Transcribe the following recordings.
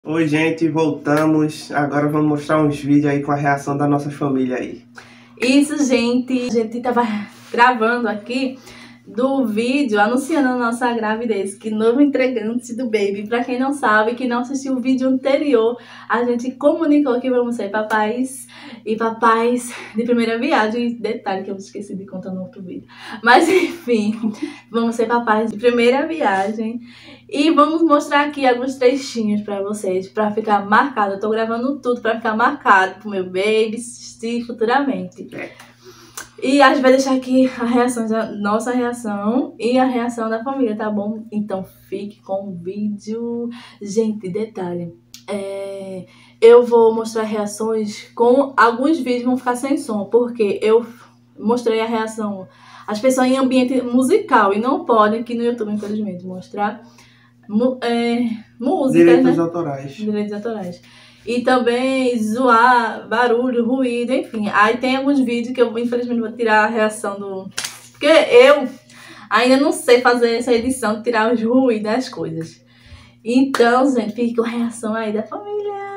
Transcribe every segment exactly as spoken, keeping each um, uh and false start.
Oi, gente, voltamos. Agora vamos mostrar uns vídeos aí com a reação da nossa família aí. Isso, gente. A gente tava gravando aqui do vídeo anunciando a nossa gravidez, que novo integrante do Baby. Pra quem não sabe, que não assistiu o vídeo anterior, a gente comunicou que vamos ser papais e papais de primeira viagem. Detalhe que eu esqueci de contar no outro vídeo. Mas enfim, vamos ser papais de primeira viagem. E vamos mostrar aqui alguns trechinhos pra vocês, pra ficar marcado. Eu tô gravando tudo pra ficar marcado pro meu baby assistir futuramente. É. E a gente vai deixar aqui a reação, a nossa reação e a reação da família, tá bom? Então fique com o vídeo. Gente, detalhe, é, eu vou mostrar reações com alguns vídeos vão ficar sem som, porque eu mostrei a reação, as pessoas em ambiente musical, e não podem aqui no YouTube, infelizmente, mostrar mu é, música, Direitos né? autorais. Direitos autorais. E também zoar, barulho, ruído, enfim. Aí tem alguns vídeos que eu, infelizmente, vou tirar a reação do... Porque eu ainda não sei fazer essa edição, de tirar os ruídos das coisas. Então, gente, fique com a reação aí da família.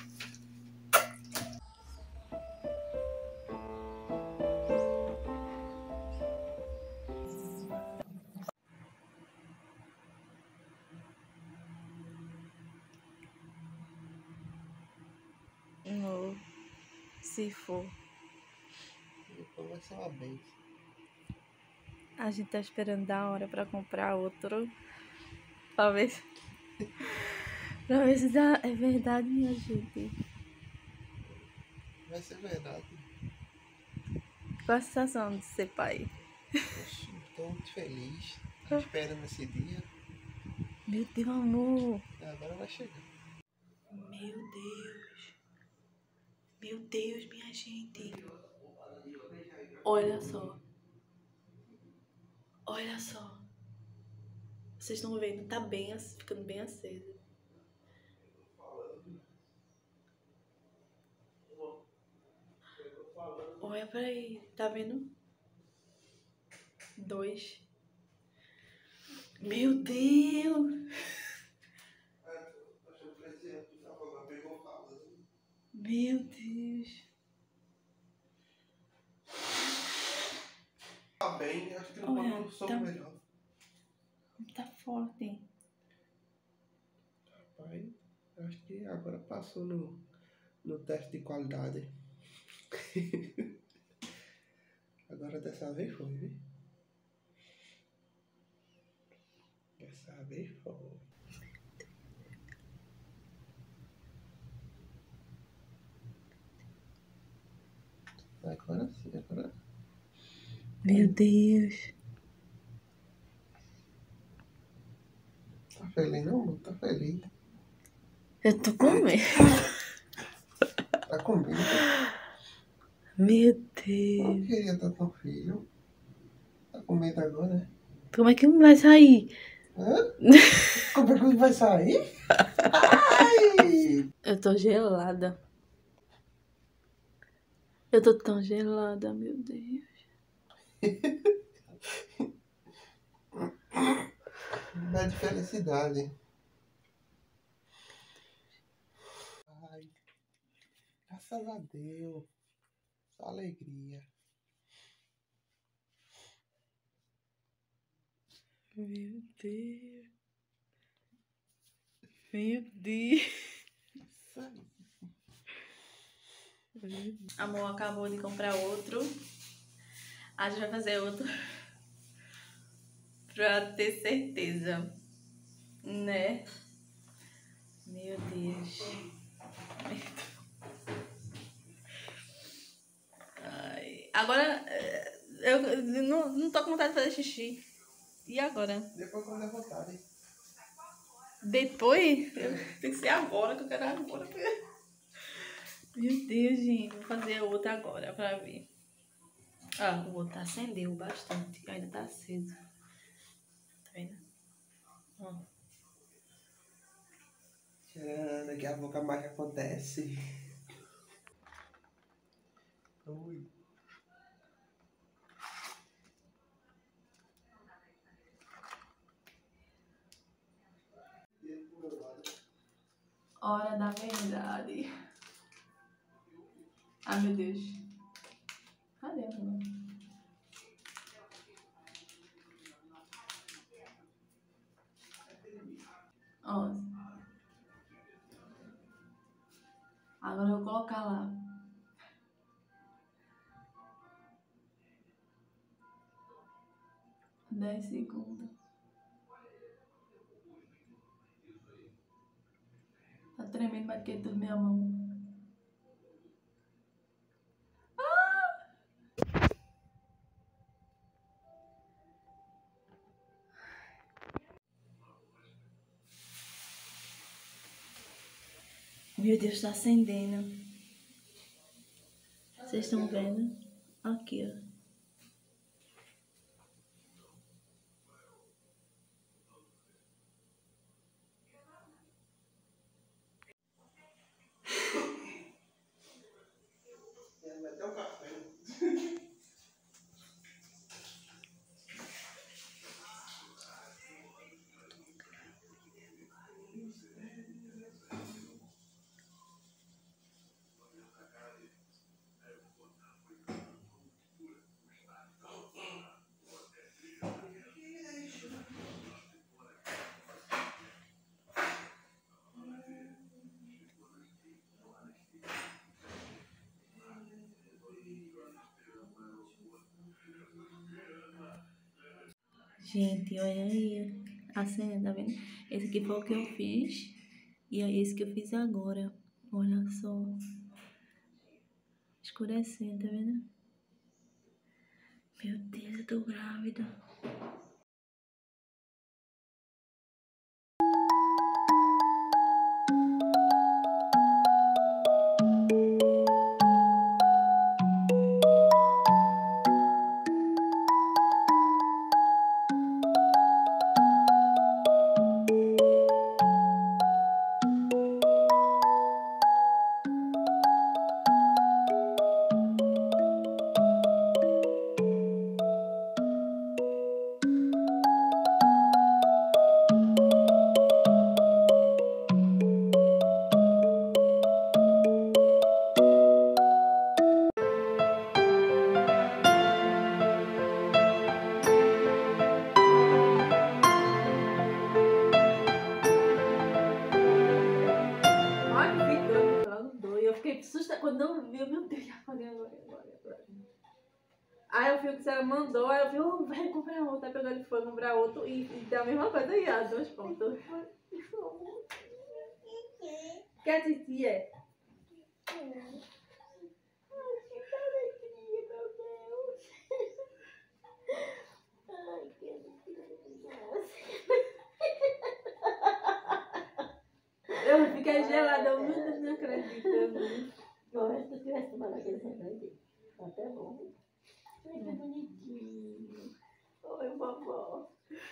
No, se for. Depois vai ser uma benção. A gente tá esperando dar hora pra comprar outro. Pra ver se... pra ver se dá... é verdade, minha gente. Vai ser verdade. Qual a sensação de ser pai? Estou muito feliz. Tô esperando esse dia. Meu Deus, amor. E agora vai chegar. Meu Deus. Meu Deus, minha gente. Olha só. Olha só. Vocês estão vendo? Tá bem, ficando bem aceso. Olha pra aí. Tá vendo? Dois. Meu Deus. Meu Deus. Tá bem, acho que não Olha, pode som tá, melhor. tá forte. Rapaz, acho que agora passou no, no teste de qualidade. Agora dessa vez foi, viu? Dessa vez foi. Agora sim, agora. Meu Deus. Tá feliz não, mano? Tá feliz. Eu tô com medo. Tá com medo? Meu Não Deus. queria estar com filho. Tá com medo agora, né? Como é que vai sair? Hã? Como é que vai sair? Ai! Eu tô gelada. Eu tô tão gelada, meu Deus. Dá de felicidade. Ai, graças a Deus. Só alegria. Meu Deus. Meu Deus. Isso aí. Amor acabou de comprar outro. A gente vai fazer outro. Pra ter certeza. Né? Meu Deus. Ai. Agora, eu não, não tô com vontade de fazer xixi. E agora? Depois quando é vontade. Depois? Eu, tem que ser agora, que eu quero agora. Meu Deus, gente. Vou fazer outra agora pra ver. Ah, o outro acendeu bastante. Ainda tá aceso. Tá vendo? Ó. Tcharam, daqui a pouco a mágica acontece. Ui. Hora da verdade. Ai, meu Deus. Cadê, mano? onze. Agora eu vou colocar lá. dez segundos. Tá tremendo mais que tudo minha mão. Ah! Meu Deus, tá acendendo. Vocês estão vendo? Aqui, ó. Até um café. Gente, olha aí a cena, tá vendo? Esse aqui foi o que eu fiz. E é esse que eu fiz agora. Olha só. Escurecendo, tá vendo? Meu Deus, eu tô grávida. Quando eu vi, meu Deus, agora, agora, agora, agora. Aí eu vi que ela mandou, aí eu vi, oh, vai comprar outro. Aí pegou ele foi comprar outro e, e deu a mesma coisa aí, ó, dois pontos. Que a titia é? Ai, que alegria, meu Deus. Ai, que alegria. Eu fiquei gelada, eu não acredito. Agora, se tu tivesse tomado aquele remédio, tá até bom. Ai, que bonitinho. Oi, vovó.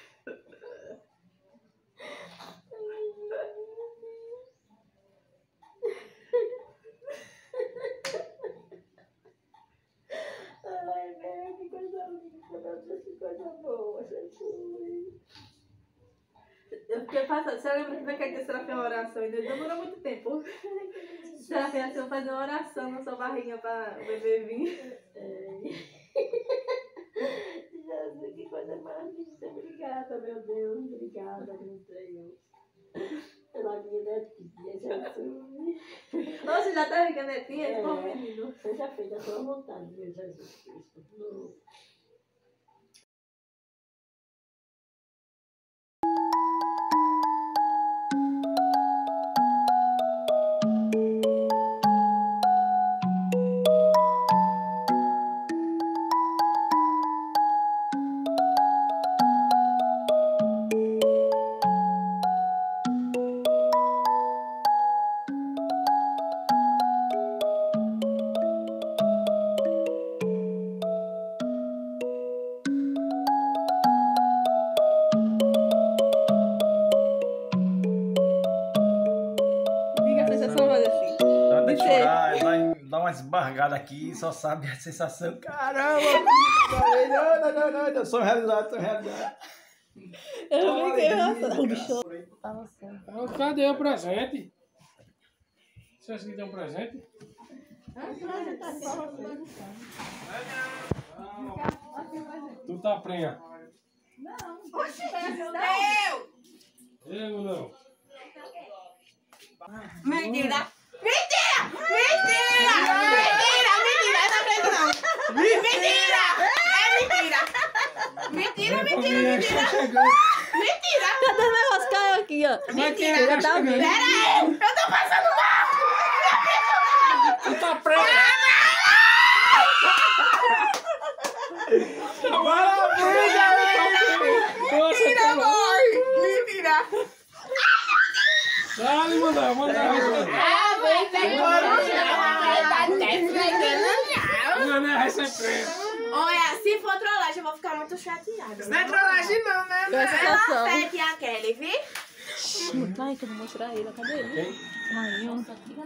Ai, meu, que coisa linda, meu Deus, que coisa boa, Jesus. Eu fiquei passando. Você lembra que naquele dia você fez uma oração? Ainda demorou muito tempo. Você fez assim, fazer uma oração na sua barriga para o bebê vir. Jesus, que coisa mais linda. Obrigada, meu Deus. Obrigada, meu Deus. Pela minha netinha, Jesus. Você já tá ficando netinha? É, Bom menino. seja feita a sua vontade, meu Jesus Cristo. No... Dá uma esbargada aqui, só sabe a sensação. Caramba! Não, não, não, não, não. Sonho realizado, sonho realizado. Eu fiquei engraçado. O bicho Fala assim. Cadê o presente? Você acha que tem um presente? Tu tá prenha. Não. Oxi, meu Eu não. Mentira! Mentira! Mentira! Mentira! Mentira! Eu não acredito não! Mentira! É mentira! Mentira, mentira, mentira! Mentira! Cadê o negócio? Caiu aqui, ó. Mentira! Tá vendo? Pera aí! Eu tô passando mal! Tu tá prenha. Mentira, amor! Mentira! Dale, manda, manda. Ah, vem, vem, Não, não, vai ser preso. olha, se for trollagem, eu vou ficar muito chateada. Não é trollagem não, né? Com essa situação. Pede a Kelly, viu? Vai que eu vou mostrar ele. Cadê ele? Quem? Caiu.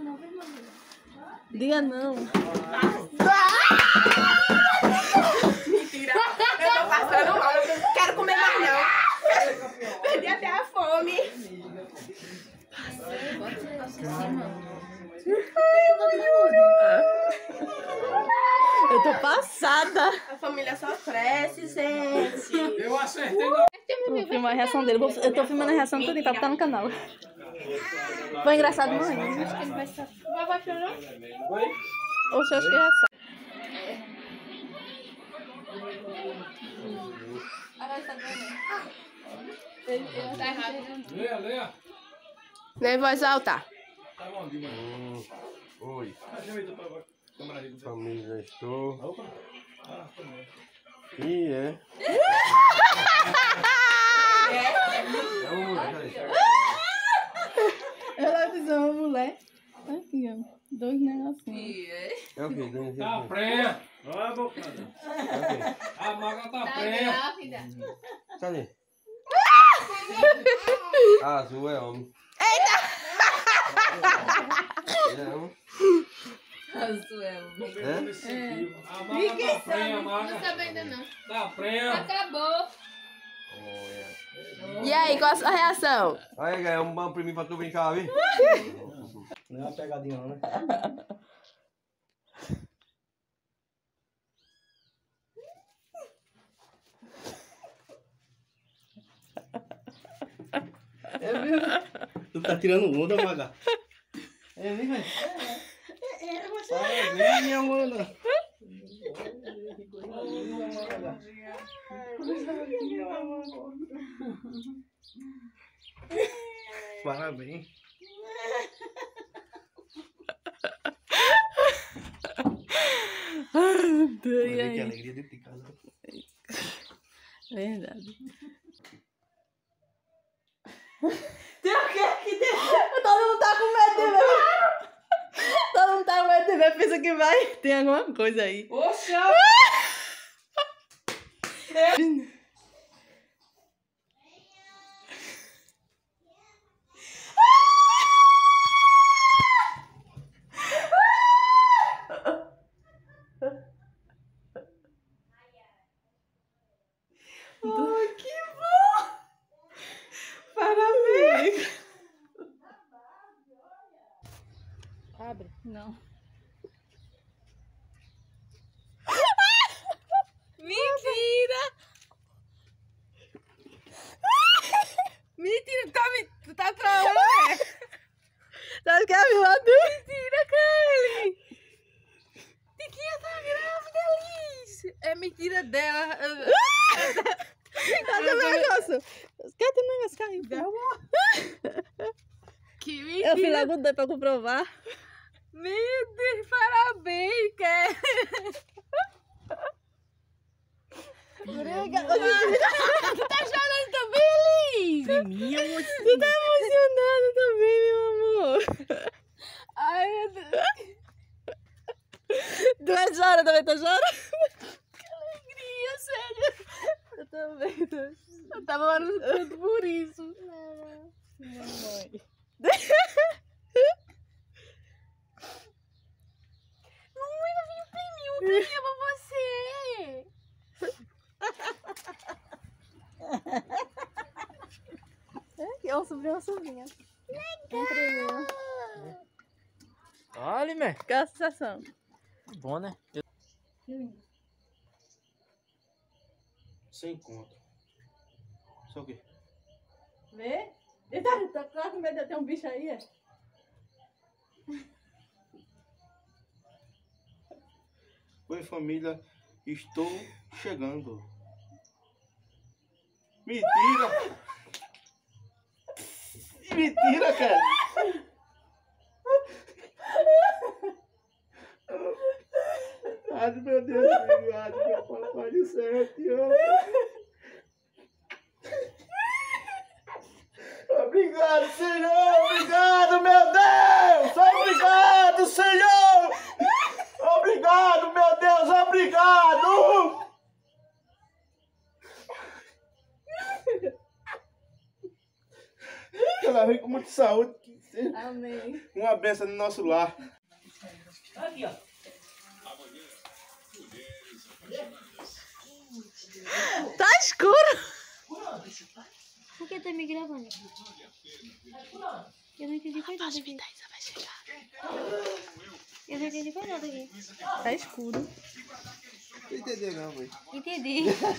Diga não. Mentira. Eu tô passando mal. Eu não quero comer mais, não. Perdi até a fome. Eu tô passada. A família só cresce, gente. Eu acertei na... Vou filmar a reação dele. Vou- Eu tô filmando a reação toda pra botar no canal. Foi engraçado, mãe? Acho que ele vai estar. Vai chorar? Oi? Oxe, acho que é essa. Leia, leia. Nem em voz alta. Tá bom, Dima. Hum, oi, Câmera aí. família, estou. Opa. Ah, tá bom. E é. É uma mulher, cadê? Ela avisou uma mulher. Aqui, ó. Dois negocinhos. É o quê? Dani? Tá prenha. Olha a boca. É o quê? A maga tá prenha. Cadê? Ah, azul é homem. Ele é homem? É? A maga tá prenha, a maga. Não sabe ainda não. Tá prenha. Acabou. Olha. E aí, qual a sua reação? Aí, ganhou um bom pra mim pra tu brincar, viu? Não é uma pegadinha não, né? É mesmo? Tu tá tirando onda, Maga? É mesmo? Parabéns, minha mana. Parabéns. Olha que alegria de ter casa. Verdade. Tem o que aqui dentro? Todo mundo tá com medo de ver. Todo mundo tá com medo de ver. Pensa que vai. Tem alguma coisa aí. Poxa! Ai, que bom! Parabéns! Abre. Não. Mentira! Mentira, tu tá, me- tu tá trolando, né? Sabe que é a vilã do... Mentira, Kelly! Tiquinha tá grávida, Liz! É mentira dela. Cadê o negócio? Cadê o negócio caindo? Que Eu mentira! fui logo doido pra comprovar. Meu Deus, parabéns, Kelly! Tu tá chorando também, Liz? Tu tá emocionado também, meu amor. Ai, meu Deus. Tu vai chorar também, tá chorando? Que alegria, sério. Eu também tô. Eu tava orando tanto por isso. Mamãe. Mamãe, vai vir um prêmio, um prêmio pra você. É um sobrinho, uma sobrinha. Legal. Olha, man. Qual é a sensação? Bom, né? Sem conta. Só o quê? Vê? Eita, tá, tá com medo de ter um bicho aí, é? Oi, família. Estou chegando. Mentira! Mentira, cara! Ai, meu Deus, obrigado, meu papai do céu, eu te amo. Obrigado, Senhor! Obrigado, meu Deus! Obrigado, Senhor! Obrigado, meu Deus! Obrigado! Ela vem com muita saúde. Amém. Uma benção no nosso lar. Aqui, ó. Tá escuro! Por que tá me gravando? Eu não entendi qual nada aqui. Eu não entendi qual nada aqui. Tá escuro. Não entendeu não, mãe. Entendi.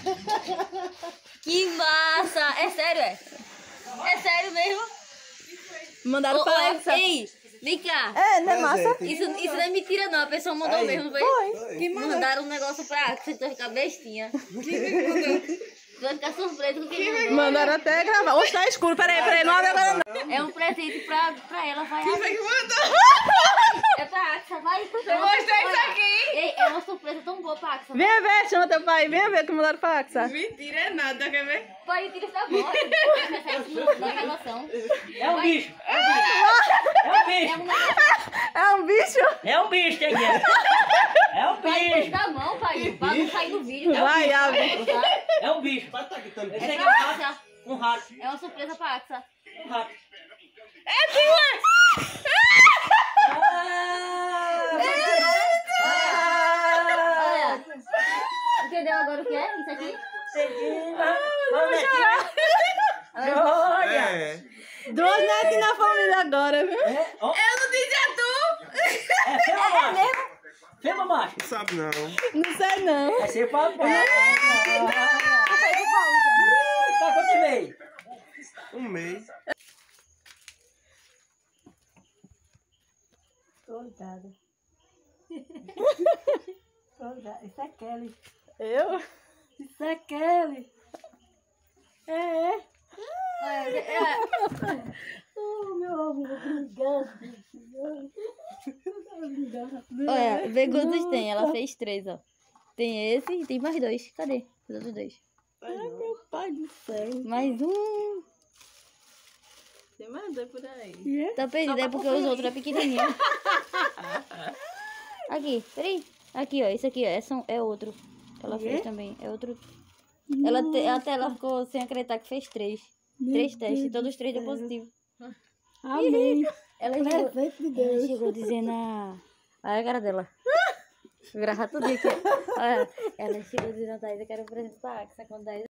Que massa! É sério, é? É sério mesmo? Mandaram Ô, pra ô, Alexa. Ei, vem cá. É, não é massa? Isso, isso não é mentira não, a pessoa mandou Aí. mesmo, foi? Foi. Que mandaram um negócio pra Axel, então ficar bestinha. Tu vai ficar surpreso com o que mandou. Mandaram até gravar. Hoje tá escuro, peraí, peraí, não abre agora não. É um presente pra, pra ela, vai. Quem foi que mandou? É pra Axel, vai. Eu mostrei isso aqui. Ei, é uma surpresa tão boa pra Axel. Venha ver, chama teu pai, venha ver que mandaram pra Axa. Mentira é nada, quer ver? Pai, tira isso agora. Não tem gravação. É um bicho. É um bicho. É um negócio. É um bicho? É um bicho, tem que é. É um Vai depois bicho. da mão, pai. Pra não sair no vídeo. tá? Vai, abre. Tá? É um bicho. Vai tá aqui também. Esse É aqui é pra um rato. Axa. Um rato. É uma surpresa pra Axa. Um rato. Olha. Entendeu agora o que é isso aqui? Olha. É. Dois netos na família agora, viu? É, ó. Eu não disse a tu! É fema macho. Fema macho. Não sabe não. Não sei não. É ser papai. Tá quanto mês? Um mês. Coitada. Coitada. Isso é Kelly. Eu? Isso é Kelly. É, é. Olha, é, Oh, meu amor, obrigado. olha, vê quantos tem. Ela fez três, ó. Tem esse e tem mais dois. Cadê os outros dois? Ai, meu pai do céu. Mais um. Tem mais dois por aí. Tá perdido, é porque os outros é pequenininho. Aqui, peraí. Aqui, ó. Esse aqui, ó. Esse é outro. Que ela fez também. É outro. Ela te- até ela ficou sem acreditar que fez três. Três testes. Todos os três deu positivo. Amém. Ela chegou, Presente de ela Deus. chegou dizendo a... Olha a cara dela. Vou gravar tudo aqui. Olha, ela chegou dizendo a Thaís que era um presente pra Axa. Quando Thaís